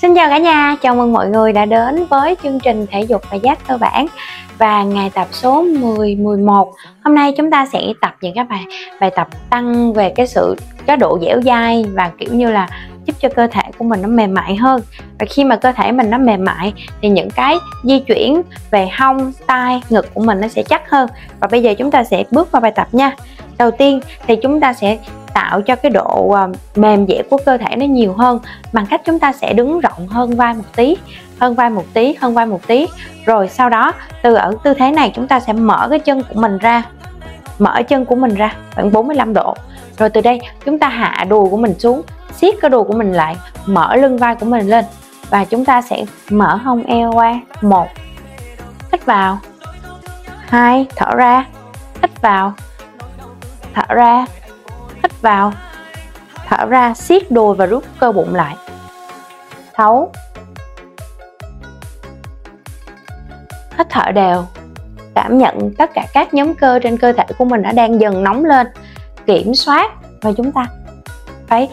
Xin chào cả nhà, chào mừng mọi người đã đến với chương trình thể dục và giác cơ bản và ngày tập số 11. Hôm nay chúng ta sẽ tập những cái bài tập tăng về cái độ dẻo dai và kiểu như là giúp cho cơ thể của mình nó mềm mại hơn. Và khi mà cơ thể mình nó mềm mại thì những cái di chuyển về hông, tai, ngực của mình nó sẽ chắc hơn. Và bây giờ chúng ta sẽ bước vào bài tập nha. Đầu tiên thì chúng ta sẽ tạo cho cái độ mềm dẻo của cơ thể nó nhiều hơn bằng cách chúng ta sẽ đứng rộng hơn vai một tí, hơn vai một tí. Rồi sau đó từ ở tư thế này chúng ta sẽ mở cái chân của mình ra, mở chân của mình ra khoảng 45 độ. Rồi từ đây chúng ta hạ đùi của mình xuống, siết cái đùi của mình lại, mở lưng vai của mình lên và chúng ta sẽ mở hông eo qua. 1, hít vào. 2, thở ra, hít vào, thở ra, hít vào, thở ra, siết đùi và rút cơ bụng lại. 6, hít thở đều, cảm nhận tất cả các nhóm cơ trên cơ thể của mình đã đang dần nóng lên, kiểm soát. Và chúng ta phải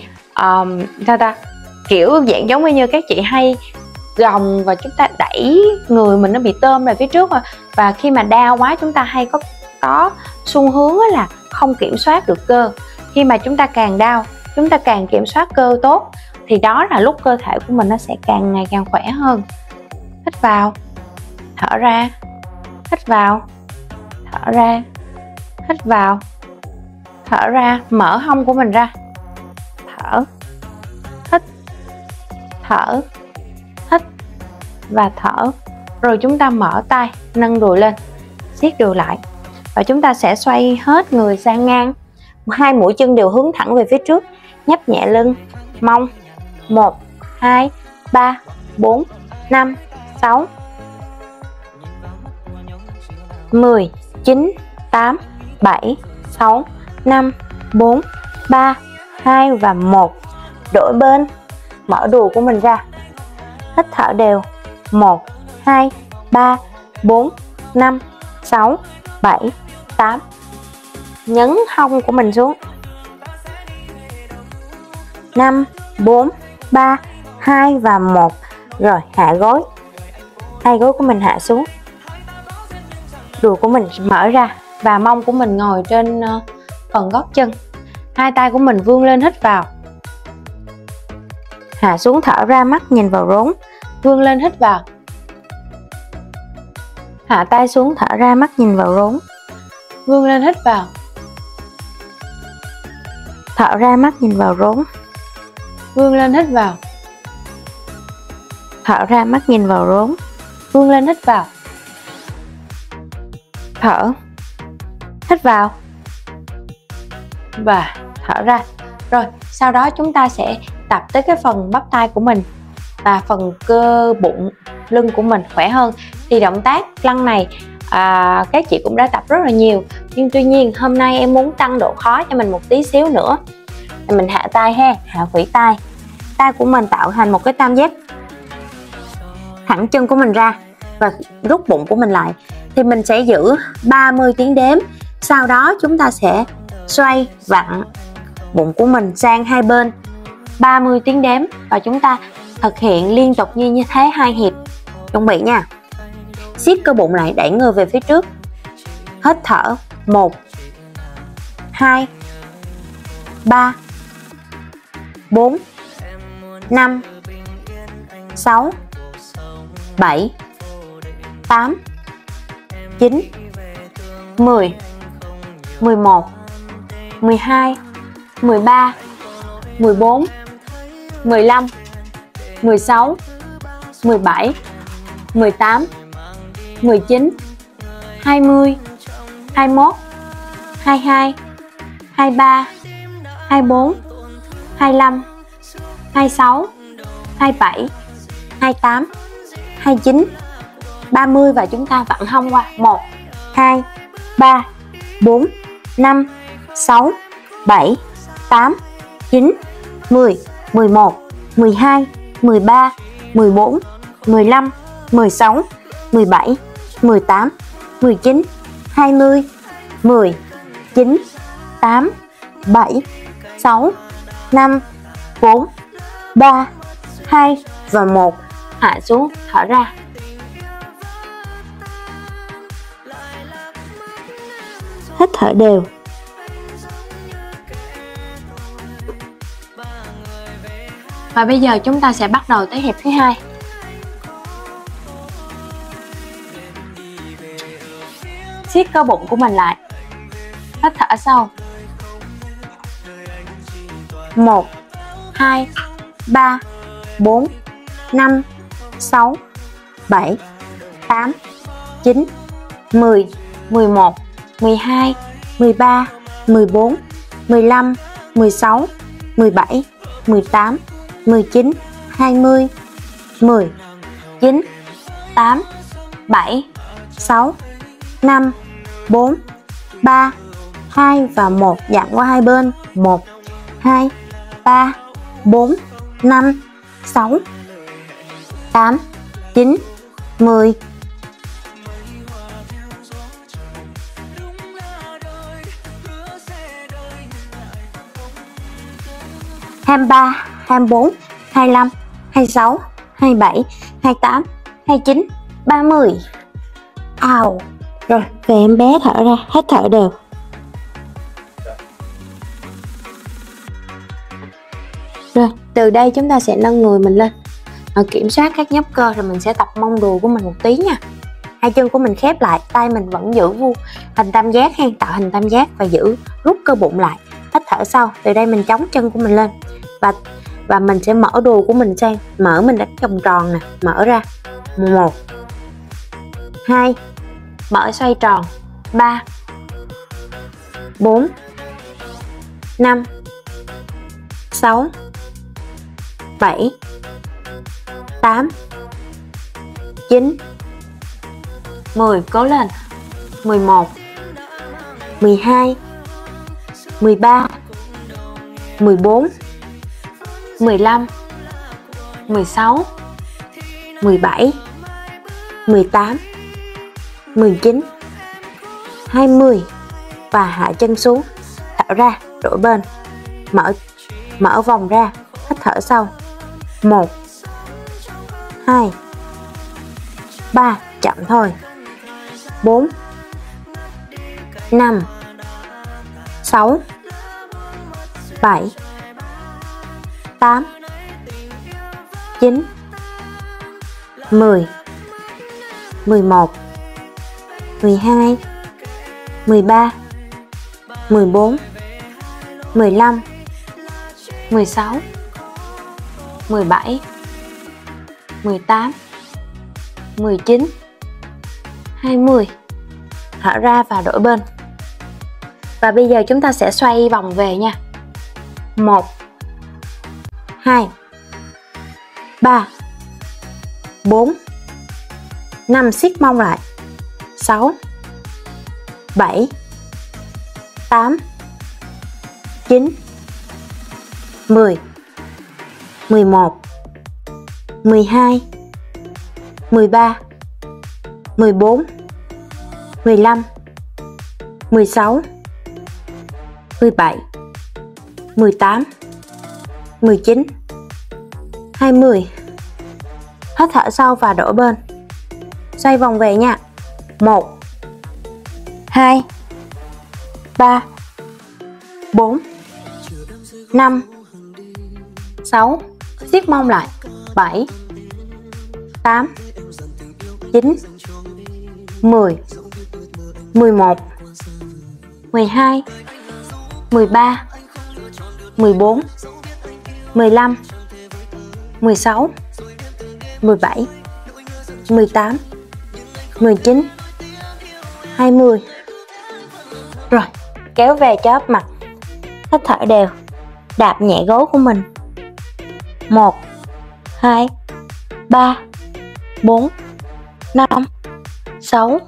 kiểu dạng giống như các chị hay gồng và chúng ta đẩy người mình nó bị tôm về phía trước. Và khi mà đau quá chúng ta hay có xu hướng là không kiểm soát được cơ. Khi mà chúng ta càng đau, chúng ta càng kiểm soát cơ tốt thì đó là lúc cơ thể của mình nó sẽ càng ngày càng khỏe hơn. Hít vào, thở ra, hít vào, thở ra, hít vào, thở ra, mở hông của mình ra, thở, hít, thở, hít và thở. Rồi chúng ta mở tay, nâng đùi lên, siết đùi lại và chúng ta sẽ xoay hết người sang ngang. Hai mũi chân đều hướng thẳng về phía trước, nhấp nhẹ lưng, mông. 1, 2, 3, 4, 5, 6, 10, 9, 8, 7, 6, 5, 4, 3, 2 và 1. Đổi bên, mở đùi của mình ra, hít thở đều. 1, 2, 3, 4, 5, 6, 7, 8. Nhấn hông của mình xuống. 5, 4, 3, 2 và 1. Rồi hạ gối. Hai gối của mình hạ xuống. Đùi của mình mở ra và mông của mình ngồi trên phần gót chân. Hai tay của mình vươn lên, hít vào. Hạ xuống, thở ra, mắt nhìn vào rốn. Vươn lên, hít vào. Hạ tay xuống, thở ra, mắt nhìn vào rốn. Vươn lên, hít vào. Thở ra, mắt nhìn vào rốn. Vươn lên, hít vào. Thở ra, mắt nhìn vào rốn. Vươn lên, hít vào. Thở, hít vào và thở ra. Rồi sau đó chúng ta sẽ tập tới cái phần bắp tay của mình và phần cơ bụng lưng của mình khỏe hơn. Thì động tác lăn này các chị cũng đã tập rất là nhiều, nhưng tuy nhiên hôm nay em muốn tăng độ khó cho mình một tí xíu nữa. Thì mình hạ tay ha, hạ khuỷu tay, tay của mình tạo thành một cái tam giác, thẳng chân của mình ra và rút bụng của mình lại. Thì mình sẽ giữ 30 tiếng đếm. Sau đó chúng ta sẽ xoay vặn bụng của mình sang hai bên 30 tiếng đếm và chúng ta thực hiện liên tục như thế 2 hiệp. Chuẩn bị nha. Siết cơ bụng lại, đẩy người về phía trước. Hít thở. 1, 2, 3, 4, 5, 6, 7, 8, 9, 10, 11, 12, 13, 14, 15, 16, 17, 18, 19, 20, 21, 22, 23, 24, 25, 26, 27, 28, 29, 30 và chúng ta vặn hông qua. 1, 2, 3, 4, 5, 6, 7, 8, 9, 10, 11, 12, 13, 14, 15, 16, 17, 18, 19, 20, 10, 9, 8, 7, 6, 5, 4, 3, 2, và 1. Hạ xuống, thở ra. Hít thở đều. Và bây giờ chúng ta sẽ bắt đầu tới hiệp thứ 2. Siết cơ bụng của mình lại. Hít thở sâu. 1, 2, 3, 4, 5, 6, 7, 8, 9, 10, 11, 12, 13, 14, 15, 16, 17, 18, 19, 20, 10, 9, 8, 7, 6, 5, 4, 3, 2 và 1. Dặn qua hai bên. 1, 2, 3, 4, 5, 6, 8, 9, 10. Hai 23, 24, 25, 26, 27, 28, 29, 30. Ào. Rồi, về em bé thở ra, hít thở đều. Rồi, từ đây chúng ta sẽ nâng người mình lên, kiểm soát các nhóm cơ, rồi mình sẽ tập mông đùi của mình một tí nha. Hai chân của mình khép lại, tay mình vẫn giữ vuông hình tam giác hay tạo hình tam giác và giữ rút cơ bụng lại. Hít thở sâu, từ đây mình chống chân của mình lên và mình sẽ mở đùi của mình sang, mở mình đánh vòng tròn nè, mở ra. 1, 2, mở xoay tròn. 3, 4, 5, 6, 7, 8, 9, 10. Cố lên. 11, 12, 13, 14, 15, 16, 17, 18, 19, 20 và hạ chân xuống. Thở ra, đổi bên. Mở vòng ra, hít thở sâu. 1, 2, 3, chậm thôi. 4, 5, 6, 7, 8, 9, 10, 11, 12, 13, 14, 15, 16, 17, 18, 19, 20. Thở ra và đổi bên. Và bây giờ chúng ta sẽ xoay vòng về nha. 1, 2, 3, 4, 5, siết mông lại. 6, 7, 8, 9, 10, 11, 12, 13, 14, 15, 16, 17, 18, 19, 20. Hít thở sâu và đổi bên. Xoay vòng về nha. 1, 2, 3, 4, 5, 6, siết mông lại. 7, 8, 9, 10, 11, 12, 13, 14, 15, 16, 17, 18, 19, 20. Rồi, kéo về cho ấp mặt. Hít thở đều. Đạp nhẹ gối của mình. 1, 2, 3, 4, 5, 6,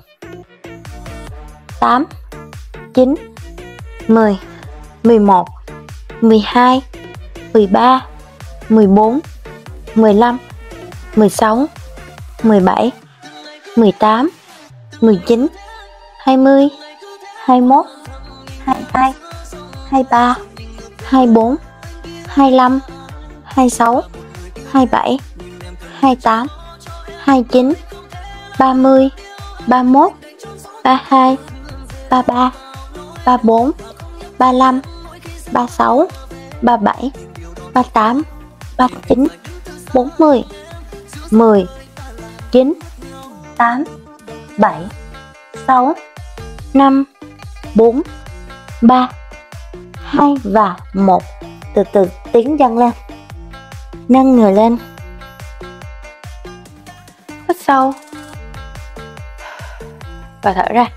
8, 9, 10, 11, 12, 13, 14, 15, 16, 17, 18, 19, 20, 21, 22, 23, 24, 25, 26, 27, 28, 29, 30, 31, 32, 33, 34, 35, 36, 37, 38, 39, 40, 10, 9, 8, 7, 6, 5, 4, 3, 2 và 1. Từ từ tiến dần lên. Nâng người lên. Hít sâu và thở ra.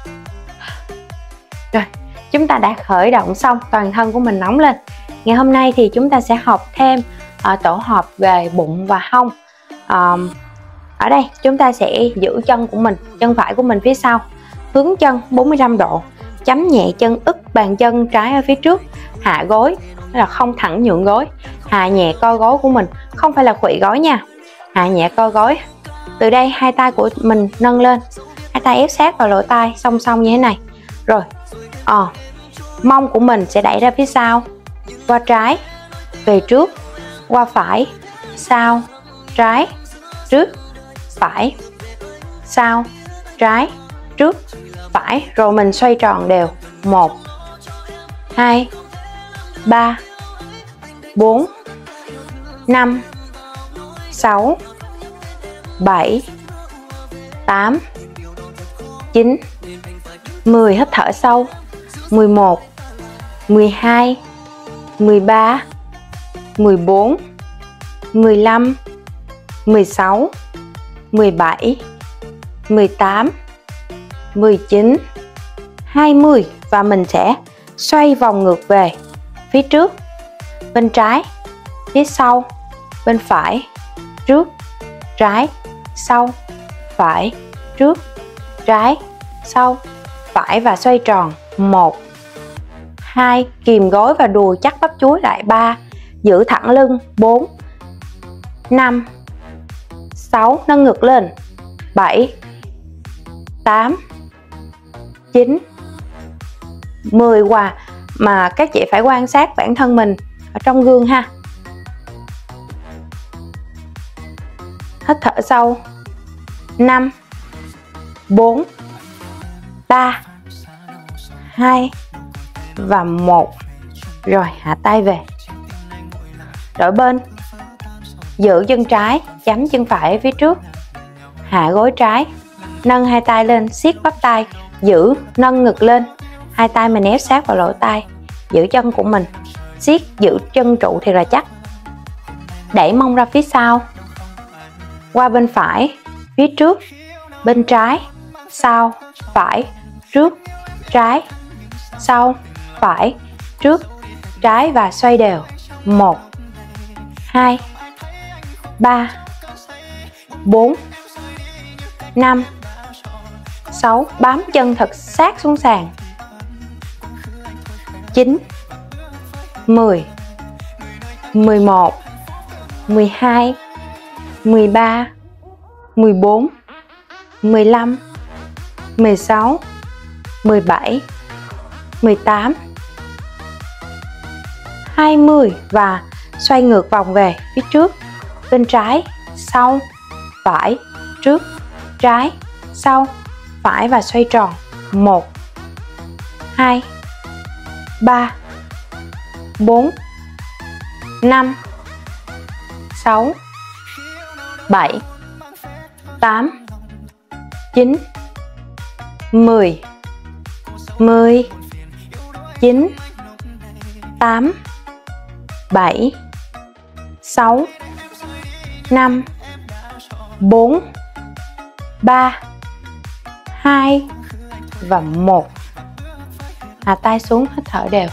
Rồi, chúng ta đã khởi động xong, toàn thân của mình nóng lên. Ngày hôm nay thì chúng ta sẽ học thêm tổ hợp về bụng và hông. Ở đây chúng ta sẽ giữ chân của mình, chân phải của mình phía sau, hướng chân 45 độ, chấm nhẹ chân ức bàn chân trái ở phía trước, hạ gối, là không thẳng nhượng gối, hạ nhẹ co gối của mình, không phải là khuỵu gối nha, hạ nhẹ co gối. Từ đây hai tay của mình nâng lên, hai tay ép sát vào lỗ tai song song như thế này. Rồi, mông của mình sẽ đẩy ra phía sau, qua trái, về trước, qua phải, sau, trái, trước, phải, sau, trái, trước, phải. Rồi mình xoay tròn đều. 1, 2, 3, 4, 5, 6, 7, 8, 9, 10. Hít thở sâu. 11, 12, 13, 14, 15, 16, 17, 18, 19, 20. Và mình sẽ xoay vòng ngược về phía trước, bên trái, phía sau, bên phải, trước, trái, sau, phải, trước, trái, sau, phải và xoay tròn. 1, 2, kìm gối và đùi chắc bắp chuối lại. 3, giữ thẳng lưng. 4, 5, 6, nâng ngực lên. 7, 8, 9, 10. Mà các chị phải quan sát bản thân mình ở trong gương ha. Hít thở sâu. 5, 4, 3, 2 và 1. Rồi hạ tay về. Đổi bên. Giữ chân trái, chấm chân phải ở phía trước, hạ gối trái, nâng hai tay lên, siết bắp tay, giữ, nâng ngực lên, hai tay mình ép sát vào lỗ tai, giữ chân của mình, siết giữ chân trụ thì là chắc. Đẩy mông ra phía sau, qua bên phải, phía trước, bên trái, sau, phải, trước, trái, sau, phải, trước, trái và xoay đều. 1, 2, 3, 4, 5, 6. Bám chân thật sát xuống sàn. 9, 10, 11, 12, 13, 14, 15, 16, 17, 18, 20. Và xoay ngược vòng về phía trước, bên trái, sau, phải, trước, trái, sau, phải và xoay tròn. 1, 2, 3, 4, 5, 6, 7, 8, 9, 10, 10, 9, 8, 7, 6, 5, 4, 3, 2 và 1. Hạ tay xuống, hít thở đều.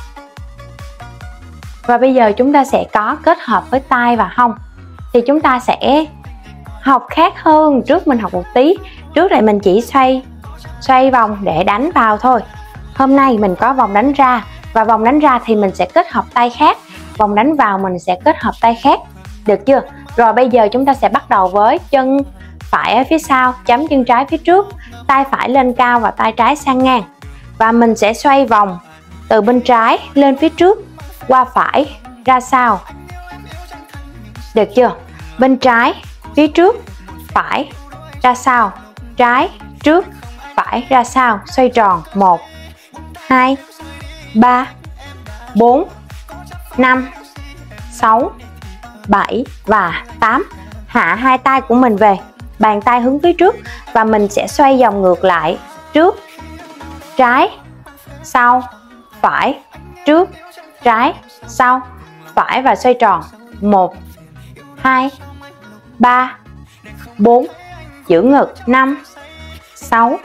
Và bây giờ chúng ta sẽ có kết hợp với tai và hông. Thì chúng ta sẽ học khác hơn trước mình học một tí. Trước đây mình chỉ xoay vòng để đánh vào thôi. Hôm nay mình có vòng đánh ra, và vòng đánh ra thì mình sẽ kết hợp tay khác. Vòng đánh vào mình sẽ kết hợp tay khác. Được chưa? Rồi bây giờ chúng ta sẽ bắt đầu với chân phải ở phía sau, chấm chân trái phía trước, tay phải lên cao và tay trái sang ngang. Và mình sẽ xoay vòng từ bên trái lên phía trước, qua phải, ra sau. Được chưa? Bên trái, phía trước, phải, ra sau, trái, trước, phải, ra sau, xoay tròn 1, 2, 3, 4, 5, 6, 7 và 8. Hạ hai tay của mình về, bàn tay hướng phía trước và mình sẽ xoay vòng ngược lại, trước, trái, sau, phải, trước, trái, sau, phải và xoay tròn 1, 2, 3, 4, giữ ngực 5, 6,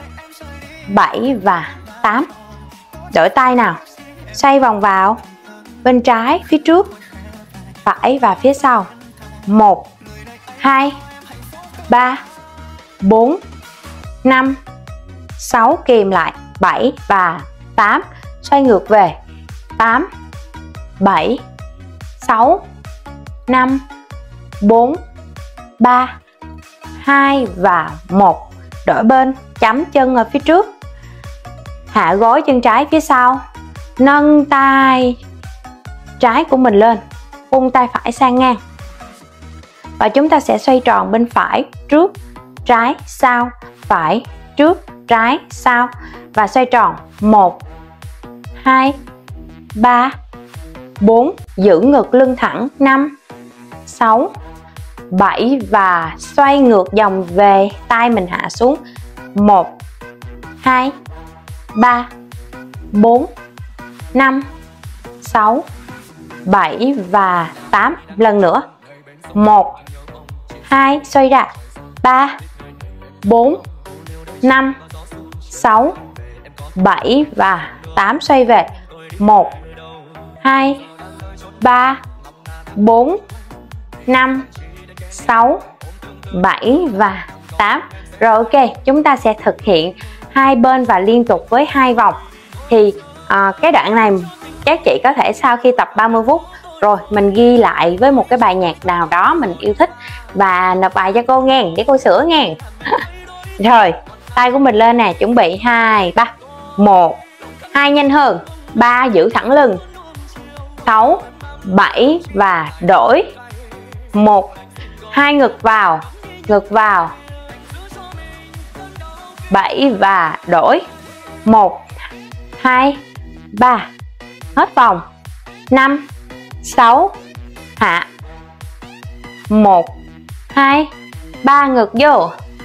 7 và 8. Đổi tay nào, xoay vòng vào bên trái phía trước, phải và phía sau 1, 2, 3, 4, 5, 6, kìm lại 7 và 8, xoay ngược về 8, 7, 6, 5, 4, 3, 2 và 1. Đổi bên, chấm chân ở phía trước, hạ gối chân trái phía sau, nâng tay trái của mình lên, ung tay phải sang ngang và chúng ta sẽ xoay tròn bên phải, trước, trái, sau, phải, trước, trái, sau và xoay tròn 1, 2, 3, 4, giữ ngực lưng thẳng 5, 6, 7 và xoay ngược vòng về, tay mình hạ xuống 1, 2, 3, 4, 5, 6, 7 và 8. Lần nữa 1, 2, xoay ra 3, 4, 5, 6, 7 và 8, xoay về 1, 2, 3, 4, 5, 6, 7 và 8. Rồi ok, chúng ta sẽ thực hiện hai bên và liên tục với 2 vòng. Thì cái đoạn này các chị có thể sau khi tập 30 phút rồi mình ghi lại với một cái bài nhạc nào đó mình yêu thích và nộp bài cho cô nghe để cô sửa nghe. Rồi, tay của mình lên nè, chuẩn bị 2, 3, 1, 2 nhanh hơn, 3 giữ thẳng lưng, 6, 7 và đổi, 1, 2 ngực vào, 7 và đổi, 1, 2, 3, hết vòng, 5, 6, hạ, 1, 2, 3 ngực vô,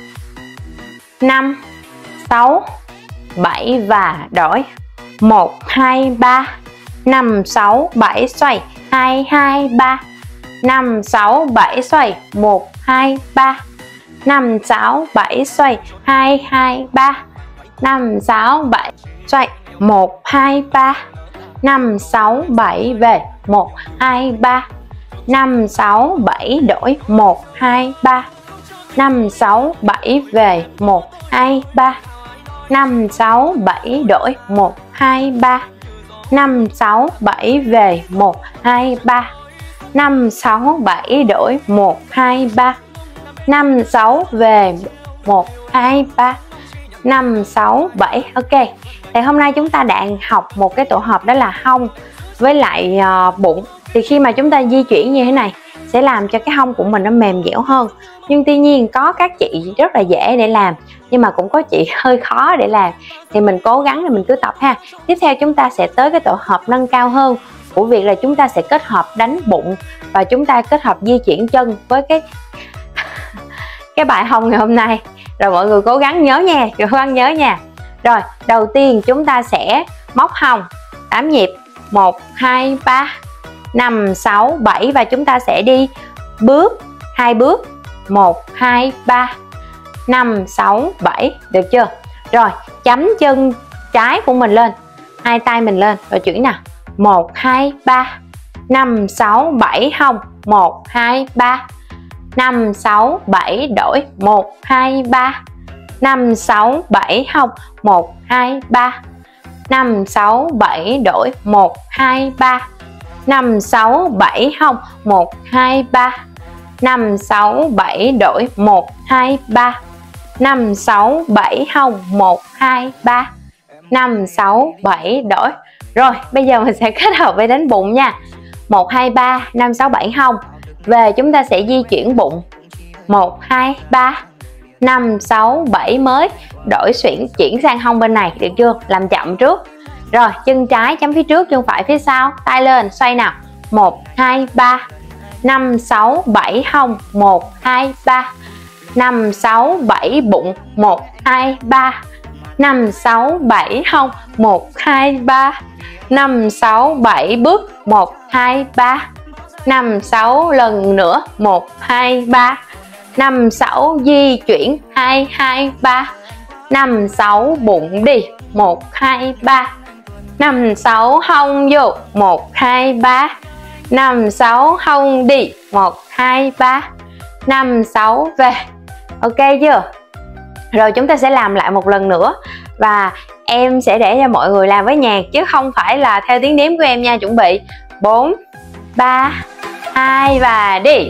5, 6, 7 và đổi, 1, 2, 3, 5, 6, 7 xoay, 2, 2, 3, 5, 6, 7 xoay, 1, 2, 3, 5, 6, 7 xoay, 2, 2, 3, 5, 6, 7 xoay, 1, 2, 3, 5, 6, 7 về, 1, 2, 3, 5, 6, 7 đổi, 1, 2, 3, 5, 6, 7 về, 1, 2, 3, 5, 6, 7 đổi, 1, 2, 3, 5, 6, 7 về, 1, 2, 3, 5, 6, 7 đổi, 1, 2, 3, 5, 6 về, 1, 2, 3, 5, 6, 7. Ok, thì hôm nay chúng ta đang học một cái tổ hợp đó là hông với lại bụng. Thì khi mà chúng ta di chuyển như thế này sẽ làm cho cái hông của mình nó mềm dẻo hơn. Nhưng tuy nhiên có các chị rất là dễ để làm, nhưng mà cũng có chị hơi khó để làm. Thì mình cố gắng là mình cứ tập ha. Tiếp theo chúng ta sẽ tới cái tổ hợp nâng cao hơn của việc là chúng ta sẽ kết hợp đánh bụng và chúng ta kết hợp di chuyển chân với cái bài hông ngày hôm nay. Rồi mọi người cố gắng nhớ nha, Rồi, đầu tiên chúng ta sẽ móc hông 8 nhịp, 1, 2, 3, 5, 6, 7 và chúng ta sẽ đi bước, 2 bước, 1, 2, 3, 5, 6, 7, được chưa? Rồi, chấm chân trái của mình lên, hai tay mình lên, rồi chuyển nào, 1, 2, 3, 5, 6, 7 hông, 1, 2, 3, 5, 6, 7 đổi, 1, 2, 3, 5, 6, 7 hông, 1, 2, 3, 5, 6, 7 đổi, 1, 2, 3, 5, 6, 7 hông, 1, 2, 3, 5, 6, 7 đổi, 1, 2, 3, 5, 6, 7 hông, 1, 2, 3, 5, 6, 7 đổi. Rồi, bây giờ mình sẽ kết hợp với đánh bụng nha. 1, 2, 3, 5, 6, 7 hông. Về chúng ta sẽ di chuyển bụng 1, 2, 3, 5, 6, 7 mới. Đổi chuyển sang hông bên này, được chưa? Làm chậm trước. Rồi, chân trái chấm phía trước, chân phải phía sau. Tay lên, xoay nào. 1, 2, 3, 5, 6, 7 hông. 1, 2, 3, 5, 6, 7 bụng. 1, 2, 3, 5, 6, 7 hông. 1, 2, 3, 5, 6, 7 bước. 1, 2, 3, 5, 6 lần nữa. 1, 2, 3, 5, 6 di chuyển. 2, 2, 3, 5, 6 bụng đi. 1, 2, 3, 5, 6 hông vô. 1, 2, 3, 5, 6 hông đi. 1, 2, 3, 5, 6 về. Ok chưa? Rồi chúng ta sẽ làm lại một lần nữa. Và em sẽ để cho mọi người làm với nhạc chứ không phải là theo tiếng đếm của em nha. Chuẩn bị 4, 3, 2 và đi.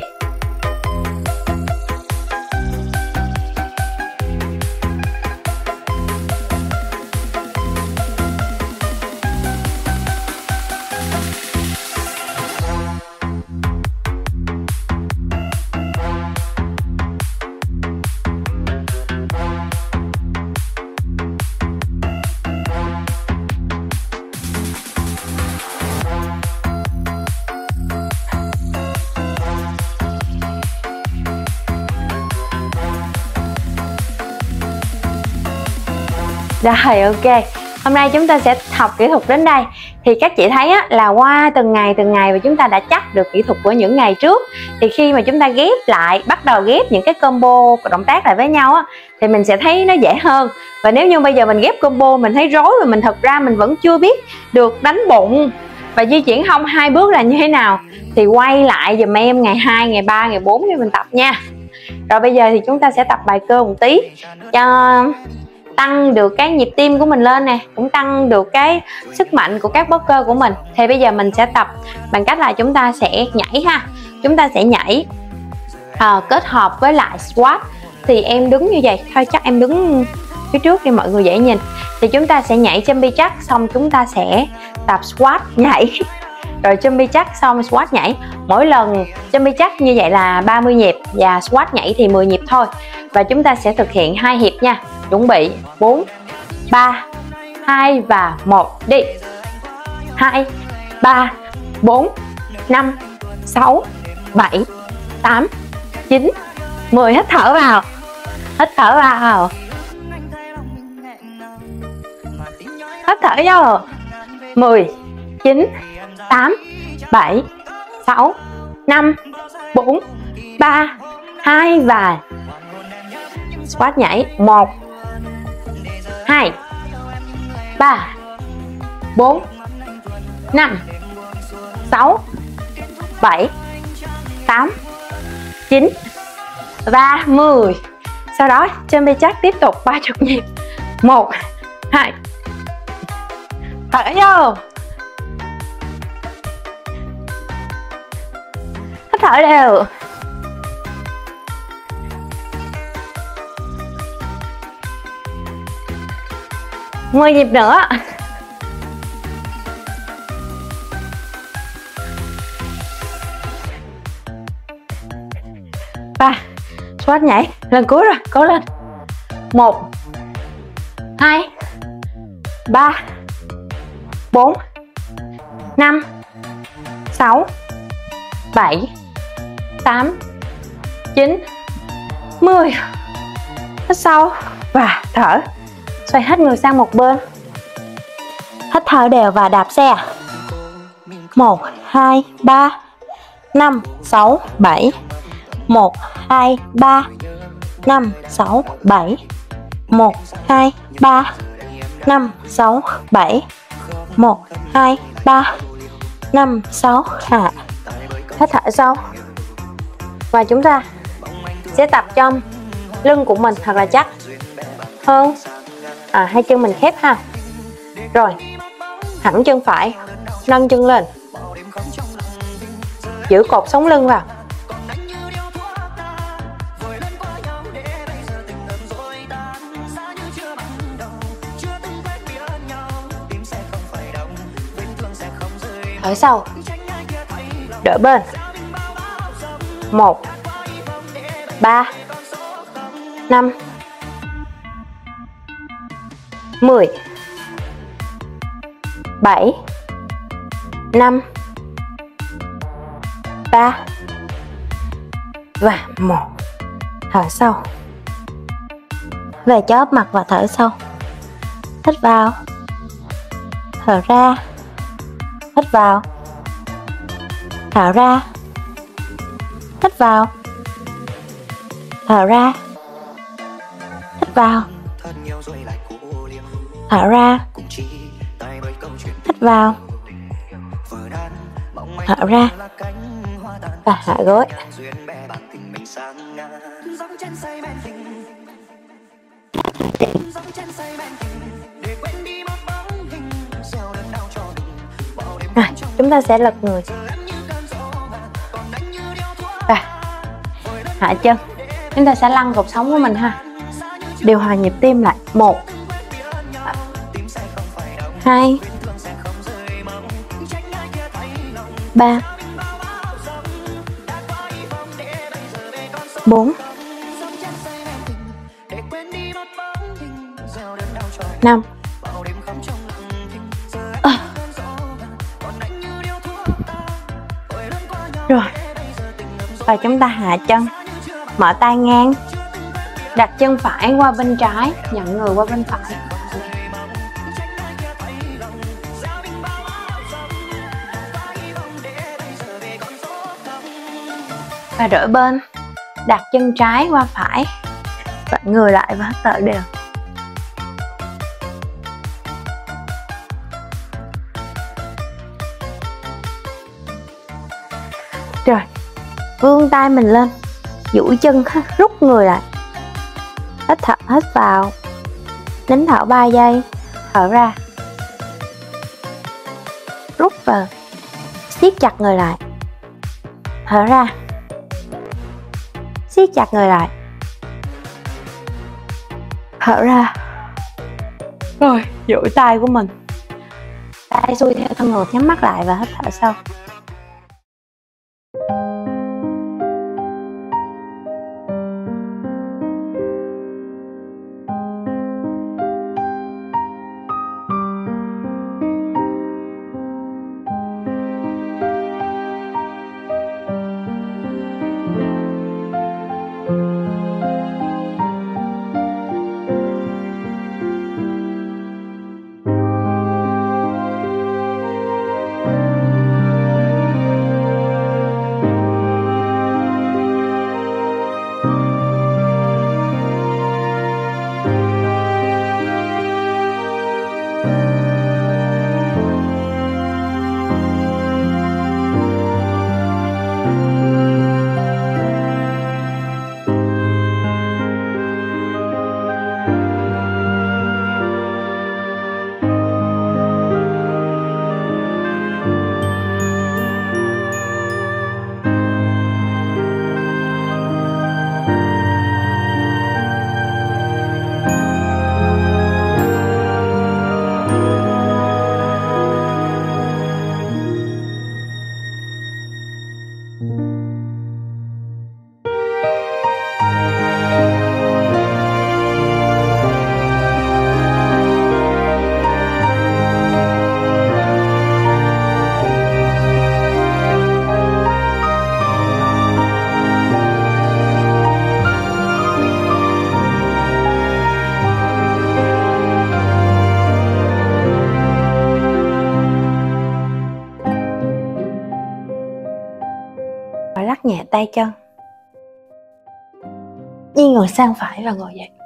Rồi ok, hôm nay chúng ta sẽ học kỹ thuật đến đây. Thì các chị thấy á, là qua từng ngày và chúng ta đã chắc được kỹ thuật của những ngày trước. Thì khi mà chúng ta ghép lại, bắt đầu ghép những cái combo động tác lại với nhau á, thì mình sẽ thấy nó dễ hơn. Và nếu như bây giờ mình ghép combo mình thấy rối và mình thật ra mình vẫn chưa biết được đánh bụng và di chuyển hông 2 bước là như thế nào, thì quay lại giùm em ngày 2, ngày 3, ngày 4 để mình tập nha. Rồi bây giờ thì chúng ta sẽ tập bài cơ một tí cho tăng được cái nhịp tim của mình lên nè, cũng tăng được cái sức mạnh của các bó cơ của mình. Thì bây giờ mình sẽ tập bằng cách là chúng ta sẽ nhảy ha. Chúng ta sẽ nhảy kết hợp với lại squat. Thì em đứng như vậy thôi, chắc em đứng phía trước để mọi người dễ nhìn. Thì chúng ta sẽ nhảy jumping jack, xong chúng ta sẽ tập squat nhảy. Rồi jumping jack xong squat nhảy. Mỗi lần jumping jack như vậy là 30 nhịp và squat nhảy thì 10 nhịp thôi. Và chúng ta sẽ thực hiện 2 hiệp nha. Chuẩn bị 4, 3, 2 và 1 đi. 2, 3, 4, 5, 6, 7, 8, 9, 10. Hít thở vào. Hít thở vào. Hít thở vô. 10, 9, 8, 7, 6, 5, 4, 3, 2 và squat nhảy. 1, 2, 3, 4, 5, 6, 7, 8, 9 và 10. Sau đó jumping jack tiếp tục 30 nhịp. 1, 2, thở vô. Hít thở đều. Mười nhịp nữa. Và squat nhảy lần cuối rồi, cố lên. 1, 2, 3, 4, 5, 6, 7, 8, 9, 10. Hít sâu và thở. Xoay hết người sang một bên. Hít thở đều và đạp xe. 1, 2, 3, 5, 6, 7. 1, 2, 3, 5, 6, 7. 1, 2, 3, 5, 6, 7. 1, 2, 3, 5, 6. Hạ. Hít thở sâu. Và chúng ta sẽ tập cho lưng của mình thật là chắc hơn. Hai chân mình khép ha. Rồi thẳng chân phải, nâng chân lên, giữ cột sống lưng vào. Thở sâu, đỡ bên. 1, 3 5 10 7 5 3 và 1. Thở sâu. Về chóp mặt và thở sâu. Hít vào, thở ra, hít vào, thở ra, hít vào, thở ra, hít vào, thở ra, hít vào, thở ra và hạ gối. Rồi, chúng ta sẽ lật người và hạ chân. Chúng ta sẽ lăn cột sống của mình ha. Điều hòa nhịp tim lại. 1 2 3 4 5 Rồi. Và chúng ta hạ chân. Mở tay ngang. Đặt chân phải qua bên trái, nhận người qua bên phải. Và đổi bên. Đặt chân trái qua phải. Vặn người lại và hít thở đều. Rồi, vươn tay mình lên, duỗi chân, rút người lại. Hít thở, hít vào, nín thở 3 giây, thở ra, rút vào, siết chặt người lại, thở ra, siết chặt người lại, thở ra. Rồi, duỗi tay của mình, tay xuôi theo thân ngược, nhắm mắt lại và hít thở sâu. Lắc nhẹ tay chân, nghiêng người sang phải và ngồi dậy.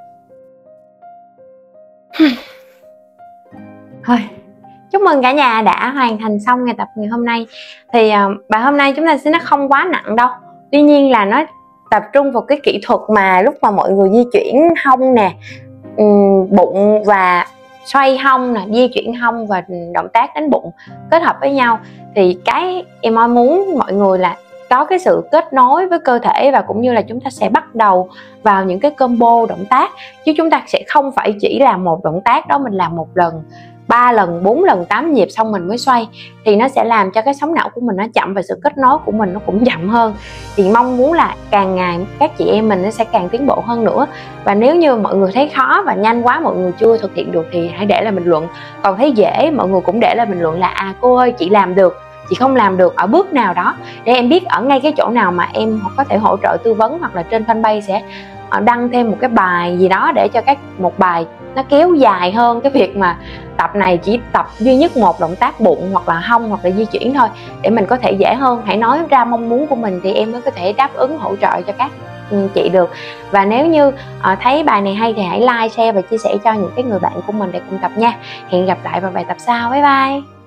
Thôi, chúc mừng cả nhà đã hoàn thành xong ngày tập ngày hôm nay. Thì bài hôm nay chúng ta sẽ nó không quá nặng đâu, tuy nhiên là nó tập trung vào cái kỹ thuật mà lúc mà mọi người di chuyển hông nè, bụng và xoay hông nè, di chuyển hông và động tác đánh bụng kết hợp với nhau. Thì cái em mong muốn mọi người là có cái sự kết nối với cơ thể, và cũng như là chúng ta sẽ bắt đầu vào những cái combo động tác, chứ chúng ta sẽ không phải chỉ làm một động tác đó mình làm một lần 3 lần 4 lần 8 nhịp xong mình mới xoay, thì nó sẽ làm cho cái sóng não của mình nó chậm và sự kết nối của mình nó cũng chậm hơn. Thì mong muốn là càng ngày các chị em mình nó sẽ càng tiến bộ hơn nữa. Và nếu như mọi người thấy khó và nhanh quá, mọi người chưa thực hiện được thì hãy để lại bình luận. Còn thấy dễ, mọi người cũng để lại bình luận là cô ơi chị làm được, chị không làm được ở bước nào đó, để em biết ở ngay cái chỗ nào mà em có thể hỗ trợ tư vấn, hoặc là trên fanpage sẽ đăng thêm một cái bài gì đó để cho một bài nó kéo dài hơn cái việc mà tập này chỉ tập duy nhất một động tác bụng hoặc là hông hoặc là di chuyển thôi, để mình có thể dễ hơn. Hãy nói ra mong muốn của mình thì em mới có thể đáp ứng hỗ trợ cho các chị được. Và nếu như thấy bài này hay thì hãy like, share và chia sẻ cho những cái người bạn của mình để cùng tập nha. Hẹn gặp lại vào bài tập sau. Bye bye.